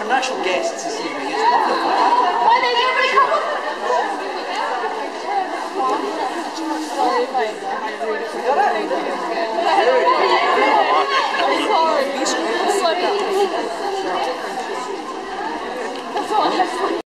international guests this evening. It's wonderful. Why are they going to come? We got it? I'm sorry.